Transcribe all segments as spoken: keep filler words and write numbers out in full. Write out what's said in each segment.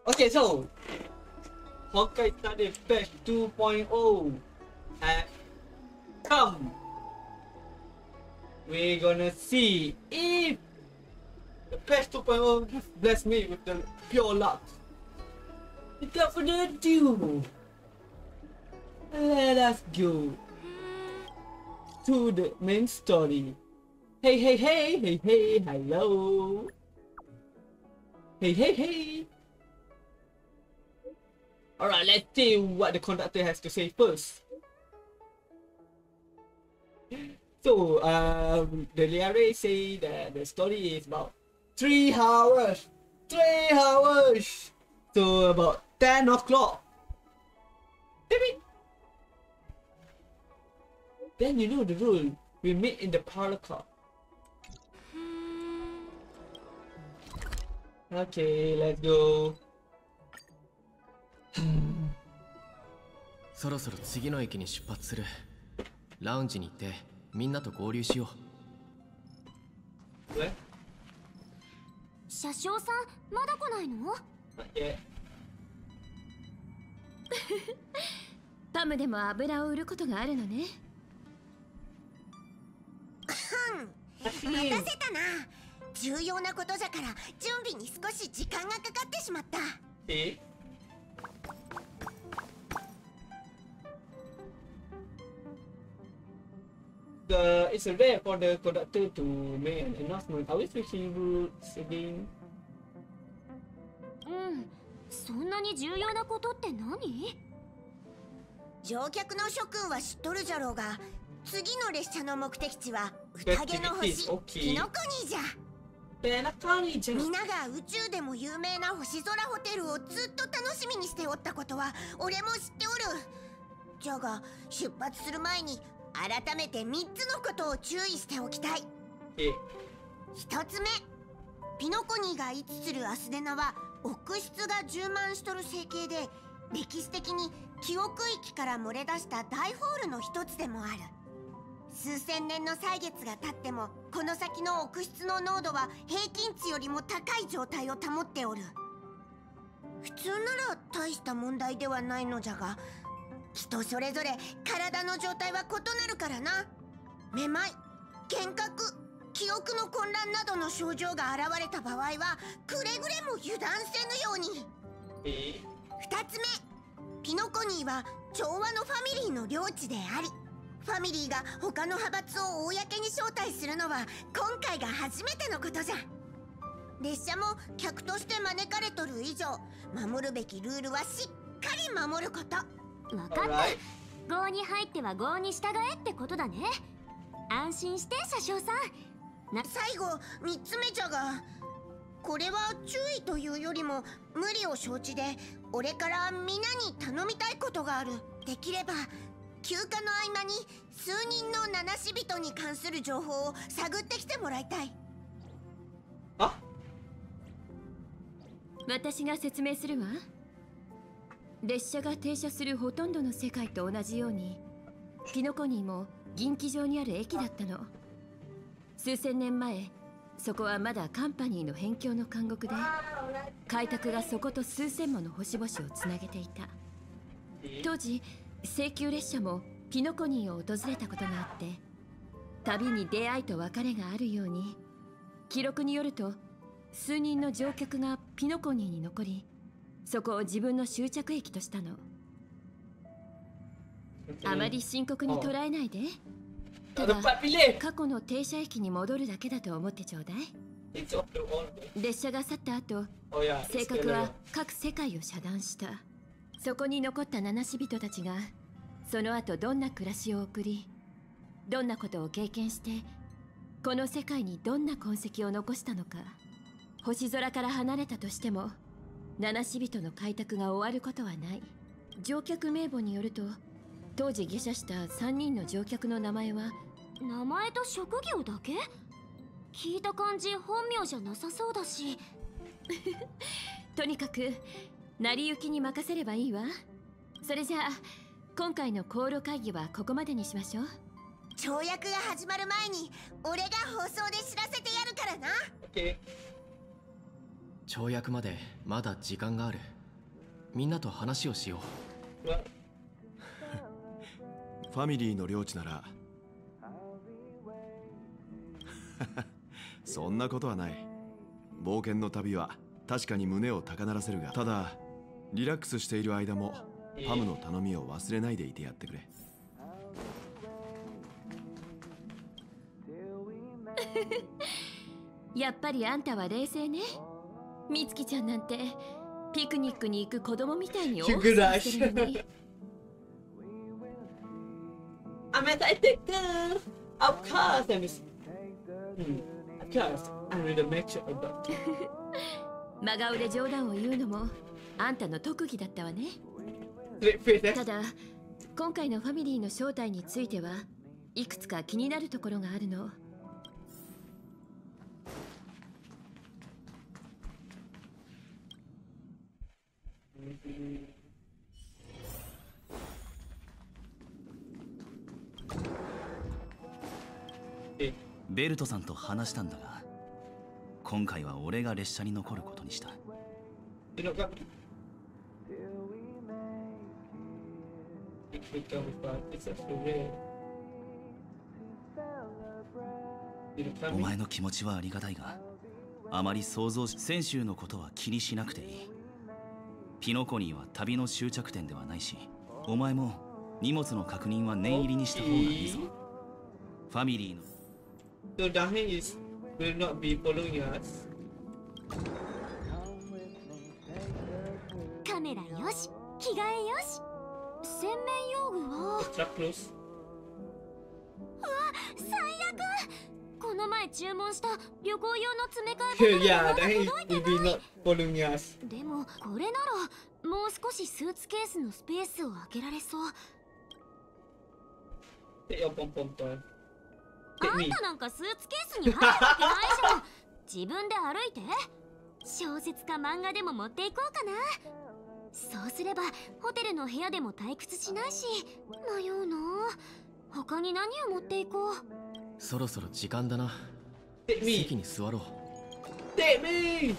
Okay, so Honkai Star Rail patch two point oh has come. We're gonna see if the patch two point oh has blessed me with the pure luck. Without further ado, let us go to the main story. Hey, hey, hey, hey, hey, hello. Hey, hey, hey. Alright, let's see what the conductor has to say first. So, um, the Liare say that the story is about three hours. Three hours. So, about ten o'clock. Then you know the rule. We meet in the parlor car. Okay, let's go. そろそろ次の駅に出発する。ラウンジに行ってみんなと合流しよう。え？ 車掌さんまだ来ないの？ え？ パムでも油を売ることがあるのね。 待たせたな。重要なことじゃから準備に少し時間がかかってしまった。 え？The, it's rare for the conductor to make an announcement. Are we switching rules again? うん、そんなに重要なことって何？ 乗客の諸君は知っとるじゃろうが、次の列車の目的地は宴の星ピノコニーじゃ。皆が宇宙でも有名な星空ホテルをずっと楽しみにしておったことは俺も知っておる。じゃが出発する前に改めてみっつのことを注意しておきたい。ひとつめ、ピノコニーが位置するアスデナは奥室が充満しとる成形で、歴史的に記憶域から漏れ出した大ホールの一つでもある。数千年の歳月が経ってもこの先の奥室の濃度は平均値よりも高い状態を保っておる。普通なら大した問題ではないのじゃが、人それぞれ体の状態は異なるからな。めまい、幻覚、記憶の混乱などの症状が現れた場合はくれぐれも油断せぬように。ふたつめ、ピノコニーは調和のファミリーの領地であり、ファミリーが他の派閥を公に招待するのは今回が初めてのことじゃ。列車も客として招かれとる以上、守るべきルールはしっかり守ること。 分かった。郷に入っては郷に従えってことだね。安心して車掌さん。 な最後みっつめじゃが、これは注意というよりも無理を承知で俺からみんなに頼みたいことがある。できれば休暇の合間に数人の七死人に関する情報を探ってきてもらいたい。 あ？ 私が説明するわ。列車が停車するほとんどの世界と同じように、ピノコニーも銀機場にある駅だったの。数千年前、そこはまだカンパニーの辺境の監獄で、開拓がそこと数千もの星々をつなげていた。当時請求列車もピノコニーを訪れたことがあって、旅に出会いと別れがあるように、記録によると数人の乗客がピノコニーに残り、そこを自分の終着駅としたの。あまり深刻に捉えないで。ただ過去の停車駅に戻るだけだと思ってちょうだい。列車が去った後、性格は各世界を遮断した。そこに残った七死人たちがその後どんな暮らしを送り、どんなことを経験して、この世界にどんな痕跡を残したのか。星空から離れたとしても七死人の開拓が終わることはない。乗客名簿によると、当時下車したさんにんの乗客の名前は。名前と職業だけ？聞いた感じ本名じゃなさそうだし。とにかく成り行きに任せればいいわ。それじゃあ今回の航路会議はここまでにしましょう。 跳躍が始まる前に俺が放送で知らせてやるからな。 OK。 Okay. はーい、了解。 Okay. じゃあ行くぞ。 Okay. はい、了解。 Okay. 跳躍までまだ時間がある。みんなと話をしよう。 ファミリーの領地ならそんなことはない。冒険の旅は確かに胸を高鳴らせるが、ただリラックスしている間もパムの頼みを忘れないでいてやってくれ。 やっぱりあんたは冷静ね。みつきちゃんなんてピクニックに行く子供みたいに大騒ぎしてるのに。 I'm excited. Of course, I'm. Of course, I'm really make sure about. 真顔で冗談を言うのもあんたの特技だったわね。ただ今回のファミリーの正体についてはいくつか気になるところがあるの。 ベルトさんと話したんだが、今回は俺が列車に残ることにした。お前の気持ちはありがたいが、あまり想像し先週のことは気にしなくていい。ピノコニーは旅の終着点ではないし、お前も荷物の確認は念入りにした方がいいぞ。ファミリーの So Dahin is will not be following us. カメラよし、着替えよし。洗面用具は。 Extra close. うわ、最悪。この前注文した旅行用の詰め替え Yeah, Dahin will be not following us. でもこれならもう少しスーツケースのスペースを空けられそう。 Take your pom pom toy. あんたなんかスーツケースに入るわけないじゃん。自分で歩いて。小説か漫画でも持っていこうかな。そうすればホテルの部屋でも退屈しないし。迷うの。他に何を持っていこう。 そろそろ時間だな。席に座ろう。 Take me.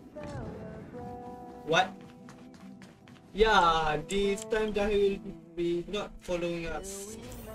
What? Yeah, this time Dahin will be not following us.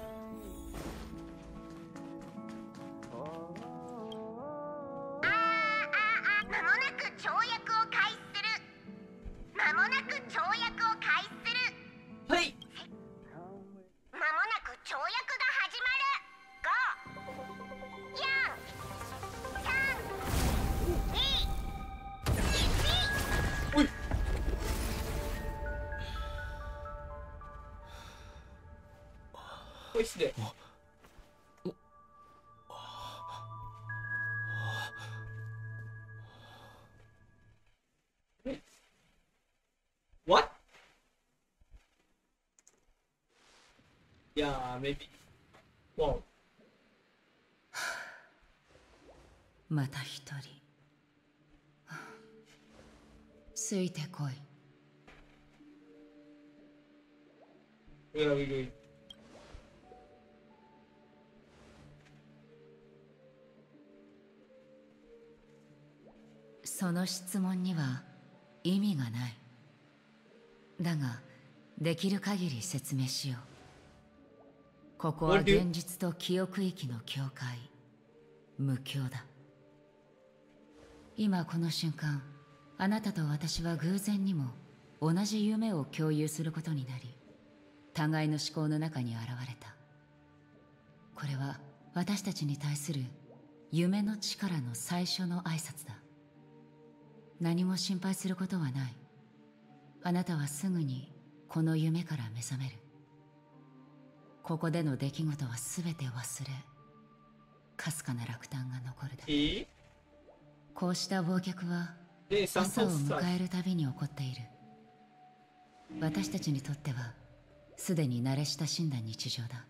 こいつで。What? Yeah, maybe. Wow. また一人。ついてこい。 Where are we going? その質問には意味がない。だができる限り説明しよう。ここは現実と記憶域の境界、無境だ。今この瞬間、あなたと私は偶然にも同じ夢を共有することになり、互いの思考の中に現れた。これは私たちに対する夢の力の最初の挨拶だ。何も心配することはない。あなたはすぐにこの夢から目覚める。ここでの出来事は全て忘れ、かすかな落胆が残るだけ。こうした忘却は朝を迎えるたびに起こっている。私たちにとってはすでに慣れ親しんだ日常だ。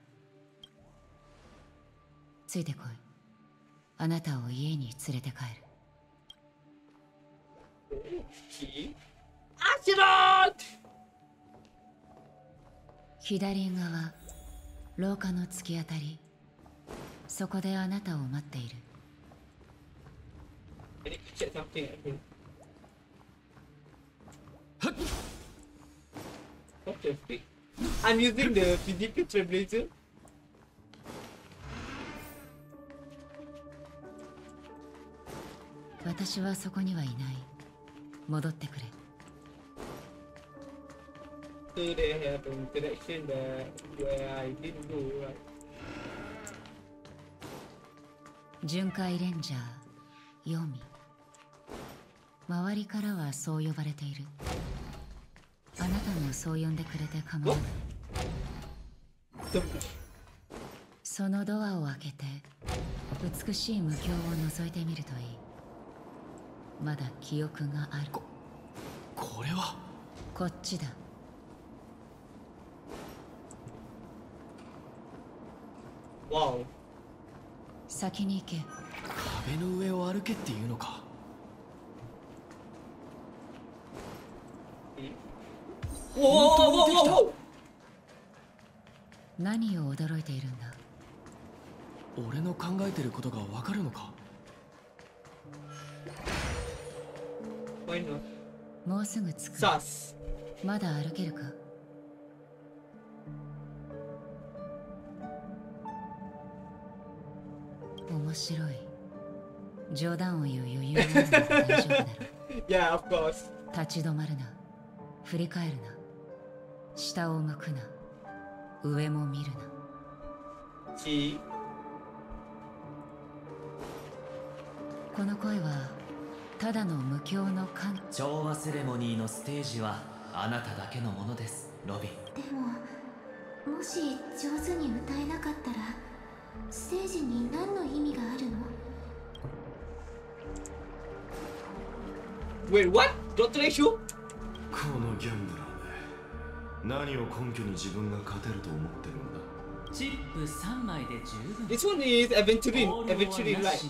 ついてこい。あなたを家に連れて帰る。左側、廊下の突き当たり。そこであなたを待っている。 What the fuck? I'm using the physical trailblazer. 私はそこにはいない。戻ってくれ。 So they have an interaction that where I didn't go right. 巡回レンジャー、ヨミ。周りからはそう呼ばれている。あなたもそう呼んでくれて構わない。そのドアを開けて、美しい無境を覗いてみるといい。まだ記憶がある。こ、 これは。 こっちだ。 わお。 先に行け。 壁の上を歩けっていうのか。 おおおおおお。 何を驚いているんだ。 俺の考えてることがわかるのか。 もうすぐ着く。まだ歩けるか。面白い。冗談を言う余裕があるので大丈夫だろう。 Yeah, of course. 立ち止まるな。振り返るな。下を向くな。上も見るな。 See? この声はただの無境の感。 調和セレモニーのステージはあなただけのものです、ロビン。 でももし上手に歌えなかったらステージに何の意味があるの？ Wait, what? Doctor Exu? このギャンブラーめ、何を根拠に自分が勝てると思ってるんだ。 チップさんまいで十分。 This one is aventuring, aventuring right?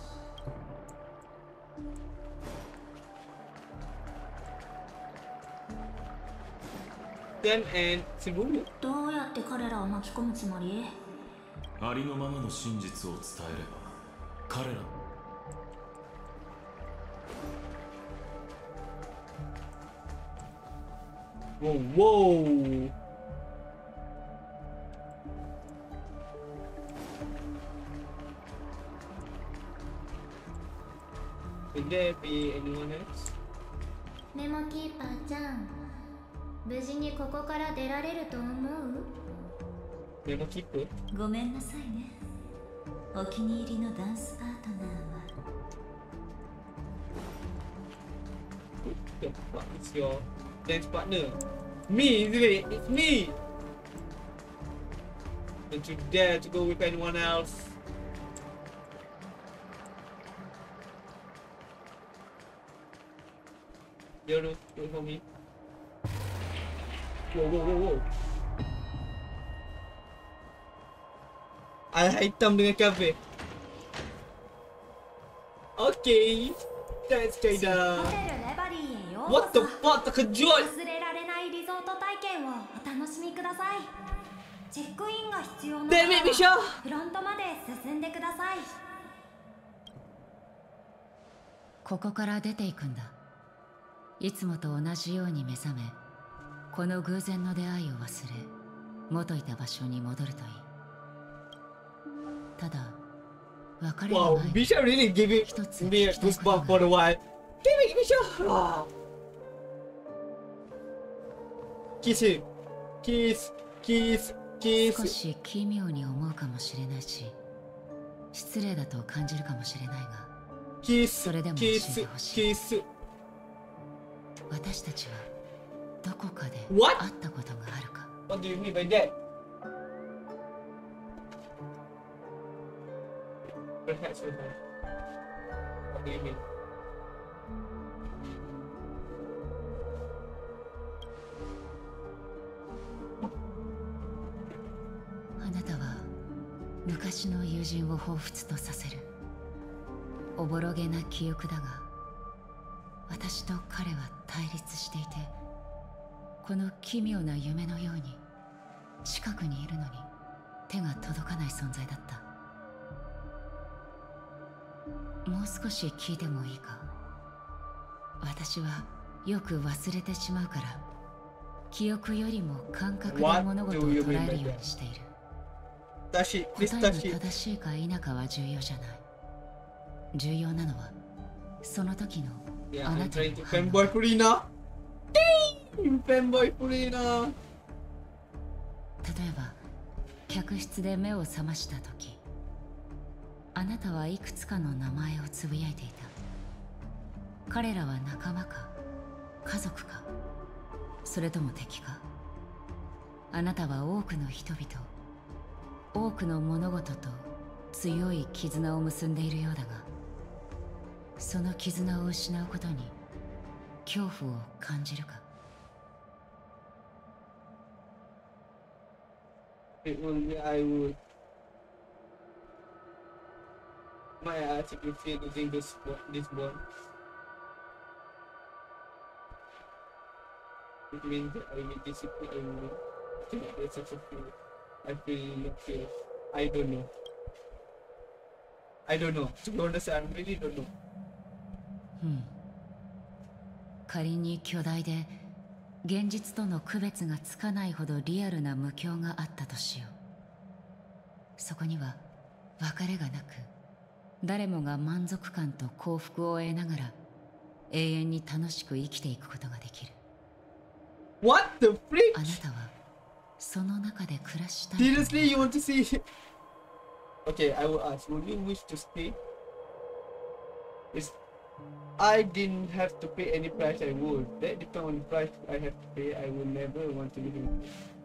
Then and Shibuya. どうやって彼らを巻き込むつもり？ ありのままの真実を伝えれば彼ら。 Whoa, whoa. Will there be anyone else? メモキーパーちゃん、無事にここから出られると思う？ メモキーパー？ ごめんなさいね。お気に入りのダンスパートナーは。 The fuck is your dance partner? Me, isn't it? It's me! Don't you dare to go with anyone else. Yoru, wait for me. Whoa, whoa, whoa, whoa. Ada hitam dengan kafe. Okay. That's Jada. What the fuck? Terkejut. 忘れられないリゾート体験をお楽しみください。チェックインが必要なら Damn it, Misha! フロントまで進んでください。 ここから出ていくんだ。いつもと同じように目覚め、この偶然の出会いを忘れ、元いた場所に戻るといい。ただ、別れる前 Wow, Misha really gave it me a goosebump for a while. Damn it, Misha! Oh. Kiss him. Kiss, kiss, kiss. 少し奇妙に思うかもしれないし、失礼だと感じるかもしれないが、 Kiss, それでも教え kiss, てほしい。 kiss. 私たちはどこかで What? 会ったことがあるか。 What do you mean by that? Perhaps we have. What do you mean? あなたは昔の友人を彷彿とさせる。おぼろげな記憶だが、私と彼は対立していて、この奇妙な夢のように近くにいるのに手が届かない存在だった。もう少し聞いてもいいか？私はよく忘れてしまうから記憶よりも感覚で物事を捉えるようにしている。答えが正しいか否かは重要じゃない。重要なのはその時のあなたの反応。例えば客室で目を覚ました時、あなたはいくつかの名前をつぶやいていた。彼らは仲間か家族か、それとも敵か。あなたは多くの人々、多くの物事と強い絆を結んでいるようだが、その絆を失うことに恐怖を感じるか。 It will be, I would. My attitude feel using this this bond. It means that I will discipline and will take such a feel. I feel not feel. I don't know. I don't know. To be honest, I really don't know. うん。仮に巨大で現実との区別がつかないほどリアルな無境があったとしよう。そこには別れがなく、誰もが満足感と幸福を得ながら永遠に楽しく生きていくことができる。 What the freak? あなたはその中で暮らしたい。 Seriously, you want to see? Okay, I will ask. Would you wish to stay? It's I didn't have to pay any price. I would. That depends on the price I have to pay. I will never want to live in.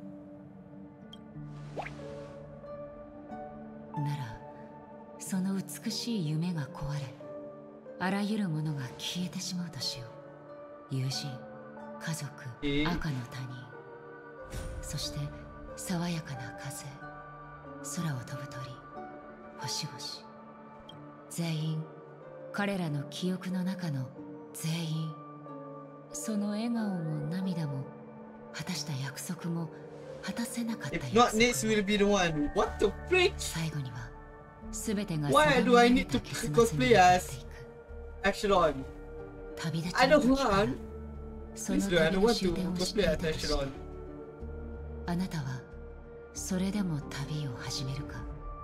なら、その美しい夢が壊れ、あらゆるものが消えてしまうとしよう。友人、家族、赤の他人、そして爽やかな風、空を飛ぶ鳥、星々、全員。彼らの記憶の中の全員、その笑顔も涙も果たした約束も果たせなかった約束。 If not, Nate will be the one. What the freak? 最後には全てが Why do I need to cosplay as Acheron? I don't want. Please do. I don't want to cosplay as Acheron. あなたはそれでも旅を始めるか。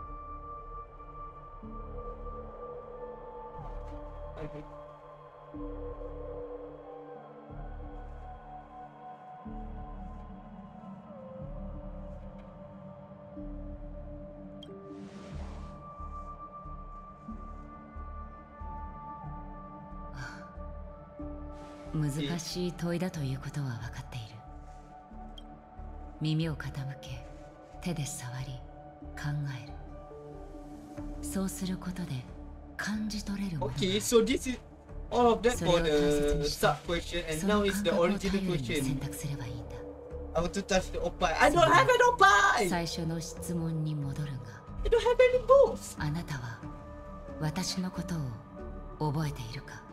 難しい問いだということは分かっている。耳を傾け、手で触り、考える。そうすることで感じ取れるもの。 Okay, so this is all of that for the sub question, and now it's the original question. I want to touch the oppai. I don't have an oppai. 最初の質問に戻るが、 I don't have any balls. あなたは私のことを覚えているか。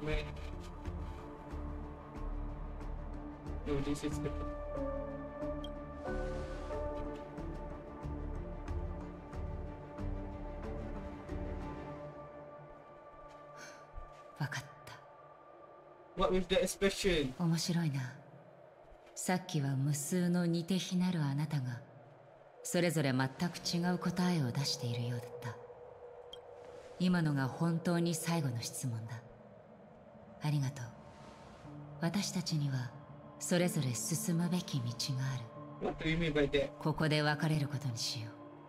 No, this is the... わかった。 What with the expression? 面白いな。さっきは無数の似て非なるあなたがそれぞれ全く違う答えを出しているようだった。今のが本当に最後の質問だ。ありがとう。私たちにはそれぞれ進むべき道がある。 What do you mean by that? ここで別れることにしよ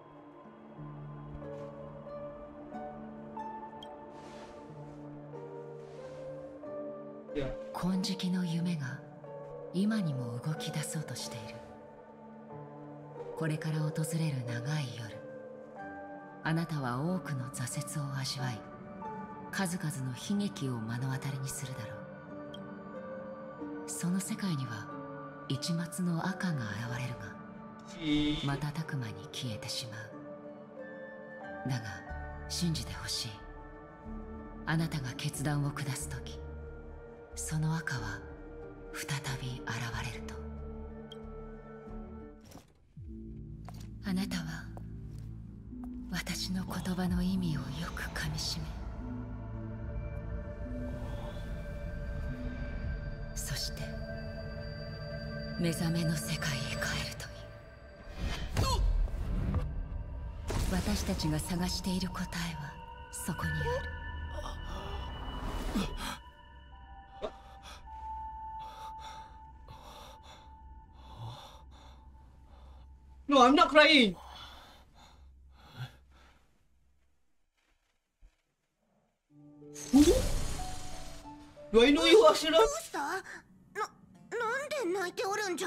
う。 Yeah. 金色の夢が今にも動き出そうとしている。これから訪れる長い夜、あなたは多くの挫折を味わい、数々の悲劇を目の当たりにするだろう。その世界には一抹の赤が現れるが、瞬く間に消えてしまう。だが信じてほしい。あなたが決断を下すとき、その赤は再び現れると。あなたは私の言葉の意味をよくかみしめ、そして目覚めの世界へ帰るといい。私たちが探している答えはそこにある。 No, I'm not crying. Do I know you, Ashura? どうした？な、なんで泣いておるんじゃ？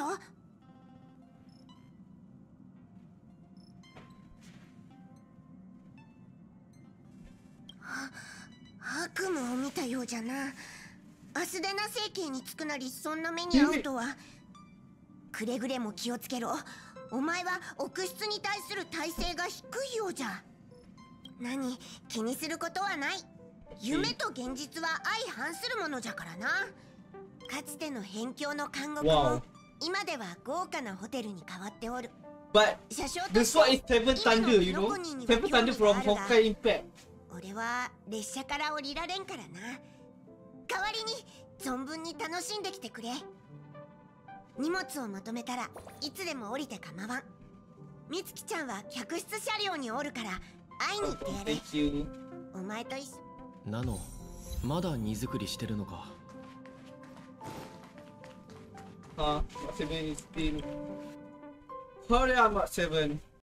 悪夢を見たようじゃな。アスデナ星系に着くなりそんな目に遭うとは。くれぐれも気をつけろ。お前は臆室に対する耐性が低いようじゃ。何、気にすることはない。夢と現実は相反するものじゃからな。かつての辺境の監獄も今では豪華なホテルに変わっておる。 But this one is Seven Thunder, you know? Seven Thunder from Honkai Impact. 俺は列車から降りられんからな。代わりに存分に楽しんできてくれ。荷物をまとめたらいつでも降りて構わん。みつきちゃんは客室車両におるから会いに行ってやれ。お前と一緒。 ナノ、まだ荷造りしてるのか。 あ、セブン is still. Sorry, I'm at seven.